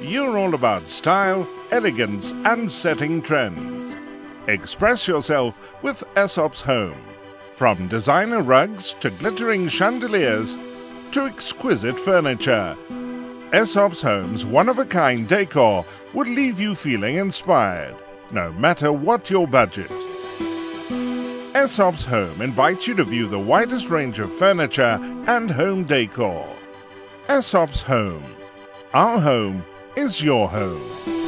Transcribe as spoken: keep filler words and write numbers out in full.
You're all about style, elegance and setting trends. Express yourself with Essops Home. From designer rugs to glittering chandeliers to exquisite furniture, Essops Home's one-of-a-kind decor would leave you feeling inspired, no matter what your budget. Essops Home invites you to view the widest range of furniture and home decor. Essops Home. Our home is your home.